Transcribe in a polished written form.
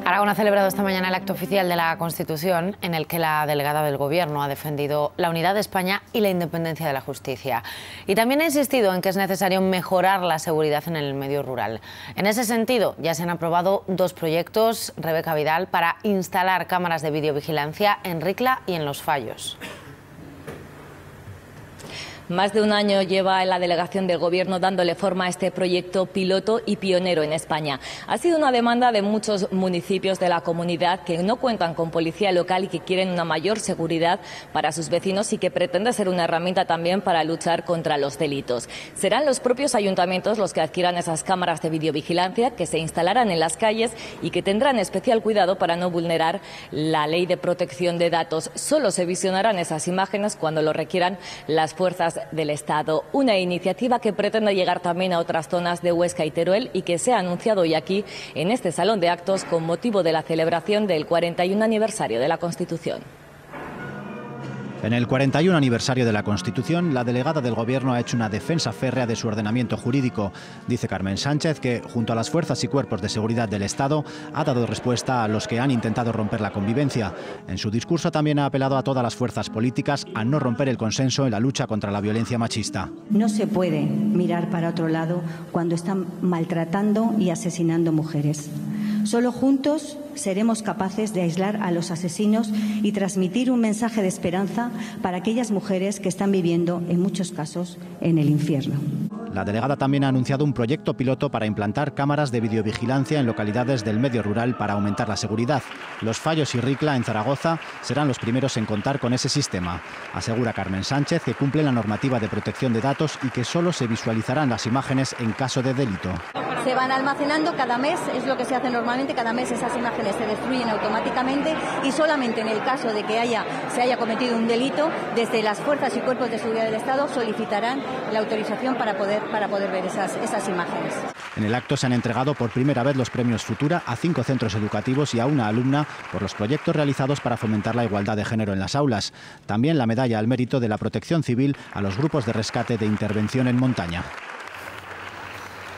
Aragón ha celebrado esta mañana el acto oficial de la Constitución, en el que la delegada del Gobierno ha defendido la unidad de España y la independencia de la justicia. Y también ha insistido en que es necesario mejorar la seguridad en el medio rural. En ese sentido, ya se han aprobado dos proyectos, Rebeca Vidal, para instalar cámaras de videovigilancia en Ricla y en Los Fallos. Más de un año lleva la delegación del Gobierno dándole forma a este proyecto piloto y pionero en España. Ha sido una demanda de muchos municipios de la comunidad que no cuentan con policía local y que quieren una mayor seguridad para sus vecinos y que pretende ser una herramienta también para luchar contra los delitos. Serán los propios ayuntamientos los que adquieran esas cámaras de videovigilancia que se instalarán en las calles y que tendrán especial cuidado para no vulnerar la ley de protección de datos. Solo se visionarán esas imágenes cuando lo requieran las fuerzas del Estado. Una iniciativa que pretende llegar también a otras zonas de Huesca y Teruel y que se ha anunciado hoy aquí en este salón de actos con motivo de la celebración del 41 aniversario de la Constitución. En el 41 aniversario de la Constitución, la delegada del Gobierno ha hecho una defensa férrea de su ordenamiento jurídico. Dice Carmen Sánchez que, junto a las fuerzas y cuerpos de seguridad del Estado, ha dado respuesta a los que han intentado romper la convivencia. En su discurso también ha apelado a todas las fuerzas políticas a no romper el consenso en la lucha contra la violencia machista. No se puede mirar para otro lado cuando están maltratando y asesinando mujeres. Solo juntos seremos capaces de aislar a los asesinos y transmitir un mensaje de esperanza para aquellas mujeres que están viviendo, en muchos casos, en el infierno. La delegada también ha anunciado un proyecto piloto para implantar cámaras de videovigilancia en localidades del medio rural para aumentar la seguridad. Los Fallos y Ricla, en Zaragoza, serán los primeros en contar con ese sistema. Asegura Carmen Sánchez que cumple la normativa de protección de datos y que solo se visualizarán las imágenes en caso de delito. Se van almacenando cada mes, es lo que se hace normalmente, cada mes esas imágenes se destruyen automáticamente y solamente en el caso de que se haya cometido un delito, desde las fuerzas y cuerpos de seguridad del Estado solicitarán la autorización para poder ver esas imágenes. En el acto se han entregado por primera vez los premios Futura a 5 centros educativos y a una alumna por los proyectos realizados para fomentar la igualdad de género en las aulas. También la medalla al mérito de la Protección Civil a los grupos de rescate de intervención en montaña.